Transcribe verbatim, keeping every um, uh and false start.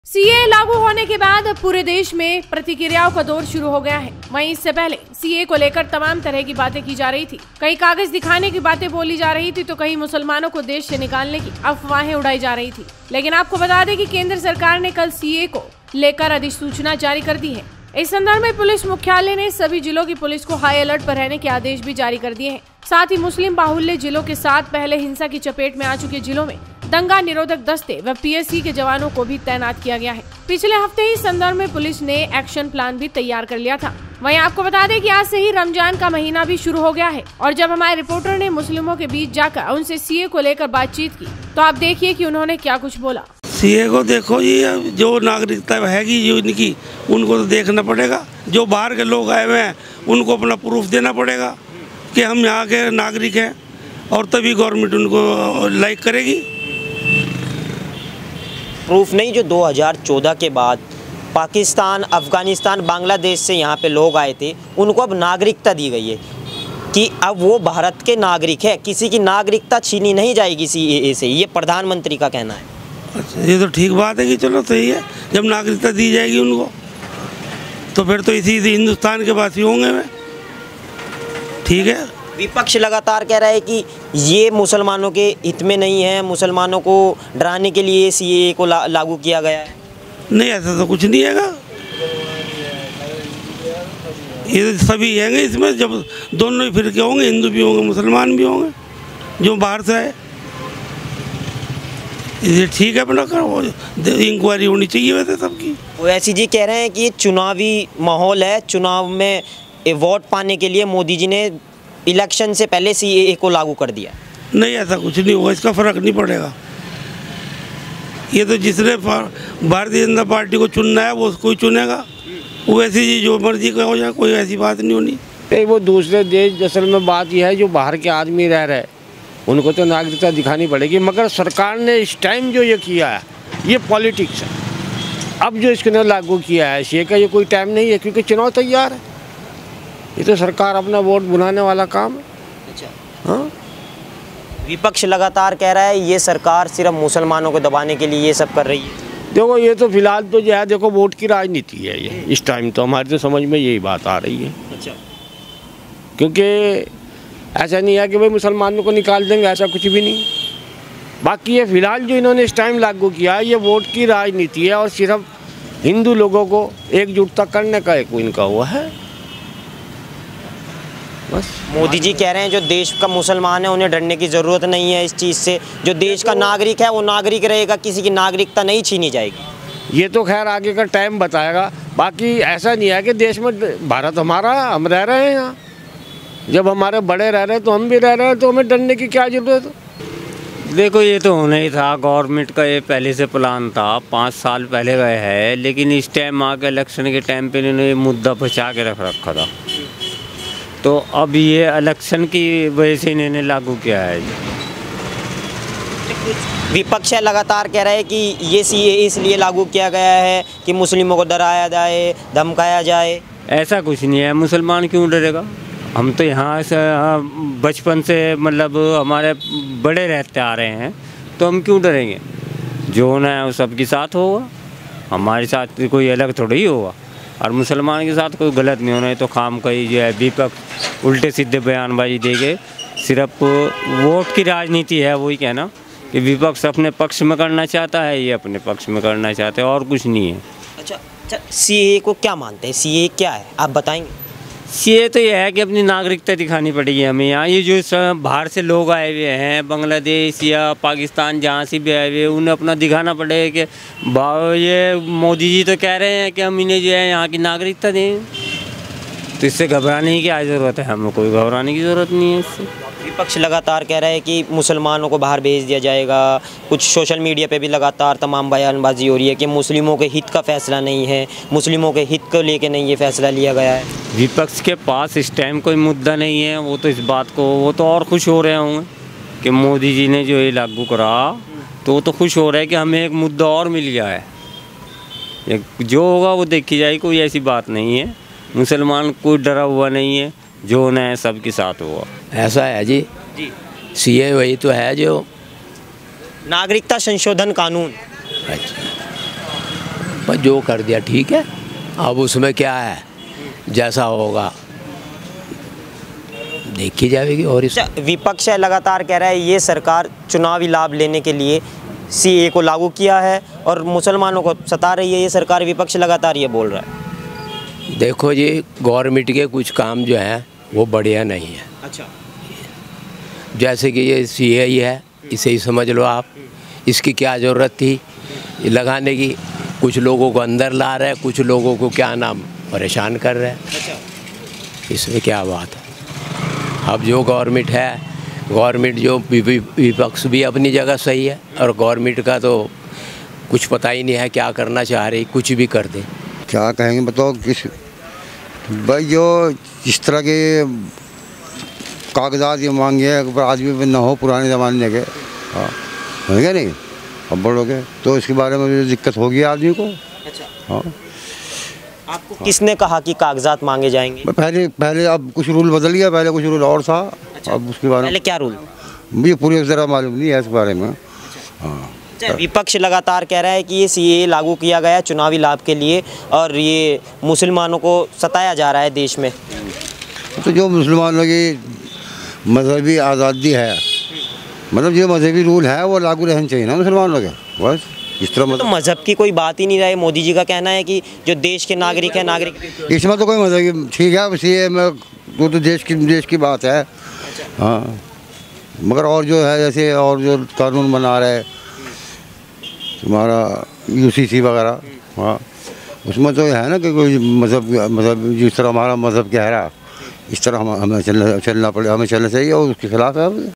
CA लागू होने के बाद पूरे देश में प्रतिक्रियाओं का दौर शुरू हो गया है। वहीं इससे पहले सीए को लेकर तमाम तरह की बातें की जा रही थी। कहीं कागज दिखाने की बातें बोली जा रही थी तो कहीं मुसलमानों को देश से निकालने की अफवाहें उड़ाई जा रही थी। लेकिन आपको बता दें कि केंद्र सरकार ने कल सीए को लेकर अधिसूचना जारी कर दी है। इस संदर्भ में पुलिस मुख्यालय ने सभी जिलों की पुलिस को हाई अलर्ट पर रहने के आदेश भी जारी कर दिए हैं। साथ ही मुस्लिम बाहुल्य जिलों के साथ पहले हिंसा की चपेट में आ चुके जिलों में दंगा निरोधक दस्ते व पीएससी के जवानों को भी तैनात किया गया है। पिछले हफ्ते ही संदर्भ में पुलिस ने एक्शन प्लान भी तैयार कर लिया था। वहीं आपको बता दें कि आज से ही रमजान का महीना भी शुरू हो गया है और जब हमारे रिपोर्टर ने मुस्लिमों के बीच जाकर उनसे सीए को लेकर बातचीत की तो आप देखिए कि उन्होंने क्या कुछ बोला। सीए को देखो जी, जो नागरिकता हैगी जो इनकी उनको तो देखना पड़ेगा। जो बाहर के लोग आए हुए हैं उनको अपना प्रूफ देना पड़ेगा कि हम यहाँ के नागरिक हैं और तभी गवर्नमेंट उनको लाइक करेगी। प्रूफ नहीं, जो दो हज़ार चौदह के बाद पाकिस्तान, अफ़गानिस्तान, बांग्लादेश से यहाँ पे लोग आए थे उनको अब नागरिकता दी गई है कि अब वो भारत के नागरिक है। किसी की नागरिकता छीनी नहीं जाएगी सीएए से, ये प्रधानमंत्री का कहना है। अच्छा, ये तो ठीक बात है कि चलो सही है, जब नागरिकता दी जाएगी उनको तो फिर तो इसी हिंदुस्तान के वासी होंगे वे। ठीक है। विपक्ष लगातार कह रहा है कि ये मुसलमानों के हित में नहीं है, मुसलमानों को डराने के लिए सीएए को ला, लागू किया गया है। नहीं, ऐसा तो कुछ नहीं हैगा। ये सभी हैंगे इसमें, जब दोनों ही फिरके होंगे, हिंदू भी होंगे मुसलमान भी होंगे जो बाहर से आए। ये ठीक है, अपना करो, इंक्वायरी होनी चाहिए वैसे सबकी। ओवैसी जी कह रहे हैं कि चुनावी माहौल है, चुनाव में वोट पाने के लिए मोदी जी ने इलेक्शन से पहले सीएए को लागू कर दिया। नहीं, ऐसा कुछ नहीं होगा, इसका फर्क नहीं पड़ेगा। ये तो जिसने भारतीय जनता पार्टी को चुनना है वो उसको ही चुनेगा, वैसे जी जो मर्जी का हो जाए, कोई ऐसी बात नहीं होनी। नहीं, वो दूसरे देश, असल में बात यह है जो बाहर के आदमी रह रहे उनको तो नागरिकता दिखानी पड़ेगी, मगर सरकार ने इस टाइम जो ये किया है ये पॉलिटिक्स है। अब जो इसने लागू किया है सीए का, ये कोई टाइम नहीं है क्योंकि चुनाव तैयार है। ये तो सरकार अपना वोट बुलाने वाला काम है। अच्छा, हाँ। विपक्ष लगातार कह रहा है ये सरकार सिर्फ मुसलमानों को दबाने के लिए ये सब कर रही है। देखो, ये तो फिलहाल तो जो है, देखो वोट की राजनीति है ये इस टाइम, तो हमारी तो समझ में यही बात आ रही है। अच्छा, क्योंकि ऐसा नहीं है कि भाई मुसलमानों को निकाल देंगे, ऐसा कुछ भी नहीं। बाकी ये फिलहाल जो इन्होंने इस टाइम लागू किया है ये वोट की राजनीति है और सिर्फ हिंदू लोगों को एकजुटता करने का एक इनका हुआ है बस। मोदी जी कह रहे हैं जो देश का मुसलमान है उन्हें डरने की ज़रूरत नहीं है इस चीज़ से, जो देश का नागरिक है वो नागरिक रहेगा, किसी की नागरिकता नहीं छीनी जाएगी। ये तो खैर आगे का टाइम बताएगा। बाकी ऐसा नहीं है कि देश में, भारत हमारा, हम रह रहे हैं यहाँ, जब हमारे बड़े रह रहे हैं तो हम भी रह रहे हैं, तो हमें डरने की क्या जरूरत है। देखो, ये तो होना ही था, गवर्नमेंट का ये पहले से प्लान था, पाँच साल पहले गए है, लेकिन इस टाइम आके इलेक्शन के टाइम पे इन्होंने ये मुद्दा बचा के रख रखा था, तो अब ये इलेक्शन की वजह से इन्होंने लागू किया है। विपक्ष लगातार कह रहा है कि ये सीएए इसलिए लागू किया गया है कि मुस्लिमों को डराया जाए, धमकाया जाए। ऐसा कुछ नहीं है, मुसलमान क्यों डरेगा? हम तो यहाँ से बचपन से, मतलब हमारे बड़े रहते आ रहे हैं, तो हम क्यों डरेंगे? जो होना है वो सबके साथ होगा, हमारे साथ कोई अलग थोड़ा ही होगा, और मुसलमान के साथ कोई गलत नहीं होना है। तो खाम का ही जो है विपक्ष उल्टे सीधे बयानबाजी देके सिर्फ वोट की राजनीति है, वही कहना कि विपक्ष अपने पक्ष में करना चाहता है, ये अपने पक्ष में करना चाहते हैं, और कुछ नहीं है। अच्छा अच्छा, सीएए को क्या मानते हैं, सीएए क्या है आप बताएंगे? सीए तो ये है कि अपनी नागरिकता दिखानी पड़ेगी हमें यहाँ। ये जो बाहर से लोग आए हुए हैं, बांग्लादेश या पाकिस्तान, जहाँ से भी आए हुए, उन्हें अपना दिखाना पड़ेगा कि ये मोदी जी तो कह रहे हैं कि हम इन्हें जो है यहाँ की नागरिकता दें, तो इससे घबराने की क्या ज़रूरत है? हमें कोई घबराने की ज़रूरत नहीं है इससे। विपक्ष लगातार कह रहा है कि मुसलमानों को बाहर भेज दिया जाएगा, कुछ सोशल मीडिया पे भी लगातार तमाम बयानबाजी हो रही है कि मुस्लिमों के हित का फैसला नहीं है, मुस्लिमों के हित को लेके नहीं ये फैसला लिया गया है। विपक्ष के पास इस टाइम कोई मुद्दा नहीं है, वो तो इस बात को, वो तो और खुश हो रहे होंगे कि मोदी जी ने जो ये लागू करा, तो वो तो खुश हो रहे हैं कि हमें एक मुद्दा और मिल गया है। जो होगा वो देखी जाएगी, कोई ऐसी बात नहीं है, मुसलमान कोई डरा हुआ नहीं है, जो होना है सबके साथ हुआ। ऐसा है जी, जी सीए वही तो है जो नागरिकता संशोधन कानून। अच्छा, पर जो कर दिया ठीक है, अब उसमें क्या है, जैसा होगा देखी जाएगी। और इस विपक्ष है लगातार कह रहा है ये सरकार चुनावी लाभ लेने के लिए सीए को लागू किया है और मुसलमानों को सता रही है ये सरकार, विपक्ष लगातार ये बोल रहा है। देखो जी, गवर्नमेंट के कुछ काम जो हैं वो बढ़िया नहीं है। अच्छा, जैसे कि ये सीए ही है, इसे ही समझ लो आप, इसकी क्या ज़रूरत थी लगाने की। कुछ लोगों को अंदर ला रहे हैं, कुछ लोगों को क्या नाम परेशान कर रहे हैं। अच्छा, इसमें क्या बात है। अब जो गवर्नमेंट है, गवर्नमेंट जो विपक्ष भी अपनी जगह सही है, और गवर्नमेंट का तो कुछ पता ही नहीं है क्या करना चाह रही, कुछ भी कर दे। क्या कहेंगे बताओ, किस भाई जो इस तरह के कागजात ये मांगे आदमी ना हो पुराने ज़माने के, हाँ होंगे नहीं, अब बढ़ोगे तो इसके बारे में जो दिक्कत होगी आदमी को। अच्छा, हाँ। आपको किसने कहा कि कागजात मांगे जाएंगे? पहले पहले अब कुछ रूल बदल गया, पहले कुछ रूल और था। अच्छा, अब उसके बारे में पहले क्या रूल? मुझे पूरी तरह मालूम नहीं है इस बारे में। हाँ, विपक्ष लगातार कह रहा है कि ये सीए लागू किया गया चुनावी लाभ के लिए और ये मुसलमानों को सताया जा रहा है देश में। तो जो मुसलमानों की मजहबी आज़ादी है, मतलब जो मजहबी रूल है वो लागू रहने चाहिए ना मुसलमानों के, बस इस तरह। तो मजहब की कोई बात ही नहीं रही। मोदी जी का कहना है कि जो देश के नागरिक है, नागरिक इसमें तो कोई मजहब ठीक है, सीए में वो तो देश की देश की बात है। हाँ, मगर और जो है जैसे और जो कानून बना रहे तुम्हारा यूसीसी वगैरह, हाँ उसमें तो है ना कि कोई मज़हब मज़हब जिस तरह हमारा मज़हब कह रहा है इस तरह हम हमें चलना चलना पड़े, हमें चलना चाहिए और उसके खिलाफ है।